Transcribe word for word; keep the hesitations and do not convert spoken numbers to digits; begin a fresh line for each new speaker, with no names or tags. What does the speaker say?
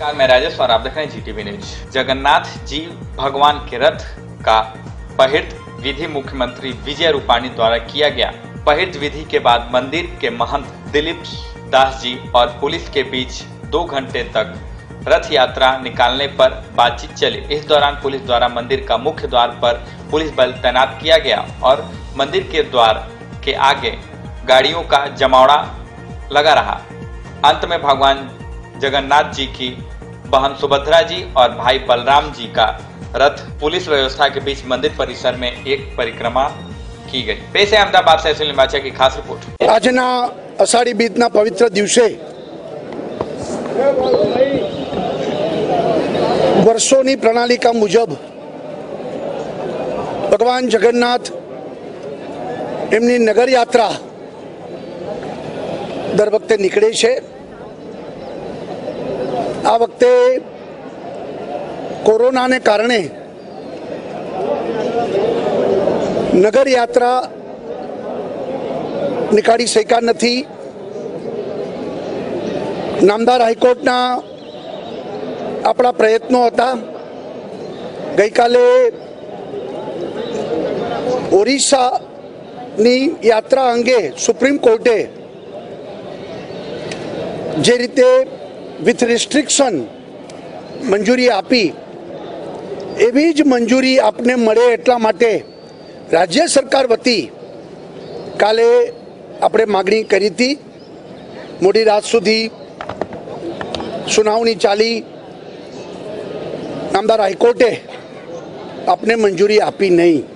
नमस्कार, मैं राजेश और आप देख रहे हैं जीटीवी न्यूज। जगन्नाथ जी भगवान के रथ का पहिर्द विधि मुख्यमंत्री विजय रूपाणी द्वारा किया गया। पहिर्द विधि के बाद मंदिर के महंत दिलीप दास जी और पुलिस के बीच दो घंटे तक रथ यात्रा निकालने पर बातचीत चली। इस दौरान पुलिस द्वारा मंदिर का मुख्य द्वार पर पुलिस बल तैनात किया गया और मंदिर के द्वार के आगे गाड़ियों का जमावड़ा लगा रहा। अंत में भगवान जगन्नाथ जी की बहन सुभद्रा जी और भाई बलराम जी का रथ पुलिस व्यवस्था के बीच मंदिर परिसर में एक परिक्रमा की गई। पेश है अहमदाबाद से सुनील बाचा की खास रिपोर्ट।
આજના અષાઢી બીજના પવિત્ર દિવસે વર્ષોની પ્રણાલિકા મુજબ ભગવાન જગન્નાથ એમની નગર યાત્રા દર વખતે નીકળે છે। આ વખતે કોરોનાને કારણે નગર યાત્રા નીકાળી શક્યા નથી। નામદાર હાઈકોર્ટના આપણા પ્રયત્નો હતા। ગઈકાલે ઓરિસ્સાની યાત્રા અંગે સુપ્રીમ કોર્ટે જે રીતે વિથ રિસ્ટ્રિક્શન મંજૂરી આપી એવી જ મંજૂરી આપને મળે એટલા માટે રાજ્ય સરકાર વતી કાલે આપણે માગણી કરી હતી। મોડી રાત સુધી સુનાવણી ચાલી। નામદાર હાઈકોર્ટે આપને મંજૂરી આપી નહીં।